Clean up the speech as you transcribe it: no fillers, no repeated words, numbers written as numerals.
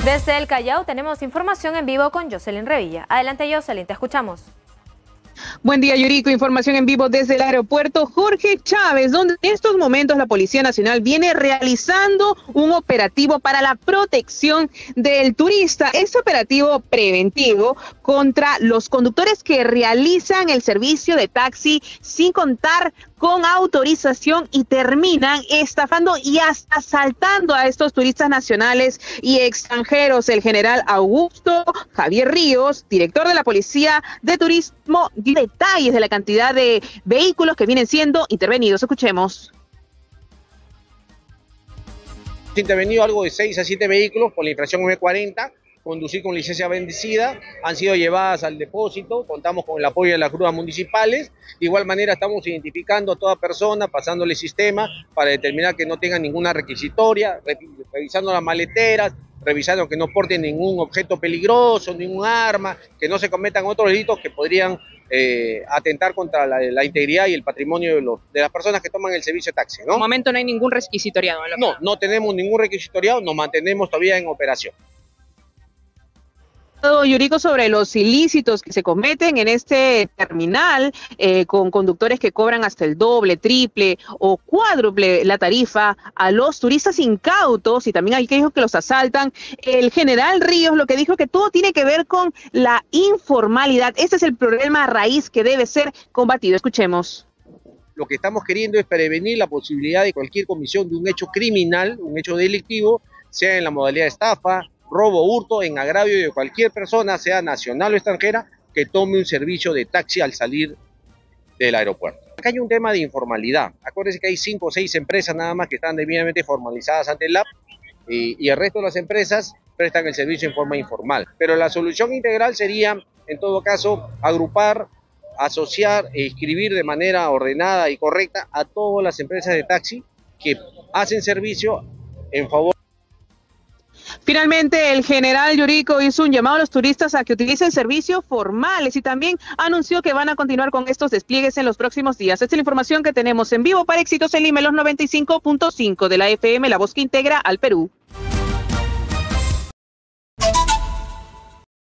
Desde el Callao tenemos información en vivo con Jocelyn Revilla. Adelante, Jocelyn, te escuchamos. Buen día, Yuriko. Información en vivo desde el aeropuerto Jorge Chávez, donde en estos momentos la Policía Nacional viene realizando un operativo para la protección del turista. Este operativo preventivo contra los conductores que realizan el servicio de taxi sin contar con autorización y terminan estafando y hasta asaltando a estos turistas nacionales y extranjeros. El general Augusto Javier Ríos, director de la Policía de Turismo, dio detalles de la cantidad de vehículos que vienen siendo intervenidos. Escuchemos. Intervenido algo de 6 a 7 vehículos por la infracción M40, conducir con licencia vencida, han sido llevadas al depósito, contamos con el apoyo de las grúas municipales. De igual manera estamos identificando a toda persona, pasándole sistema para determinar que no tengan ninguna requisitoria, revisando las maleteras, revisando que no porten ningún objeto peligroso, ningún arma, que no se cometan otros delitos que podrían atentar contra la integridad y el patrimonio de las personas que toman el servicio de taxi, ¿no? De momento no hay ningún requisitoriado. No tenemos ningún requisitoriado, nos mantenemos todavía en operación. Yuriko, sobre los ilícitos que se cometen en este terminal con conductores que cobran hasta el doble, triple o cuádruple la tarifa a los turistas incautos y también hay aquellos que los asaltan. El general Ríos lo que dijo que todo tiene que ver con la informalidad. Este es el problema raíz que debe ser combatido. Escuchemos. Lo que estamos queriendo es prevenir la posibilidad de cualquier comisión de un hecho criminal, un hecho delictivo, sea en la modalidad de estafa, robo, hurto, en agravio de cualquier persona, sea nacional o extranjera, que tome un servicio de taxi al salir del aeropuerto. Acá hay un tema de informalidad. Acuérdense que hay 5 o 6 empresas nada más que están debidamente formalizadas ante el LAP y el resto de las empresas prestan el servicio en forma informal. Pero la solución integral sería, en todo caso, agrupar, asociar e inscribir de manera ordenada y correcta a todas las empresas de taxi que hacen servicio en favor. Finalmente, el general Yuriko hizo un llamado a los turistas a que utilicen servicios formales y también anunció que van a continuar con estos despliegues en los próximos días. Esta es la información que tenemos en vivo para Éxitos en Lima, los 95.5 de la FM, la voz que integra al Perú.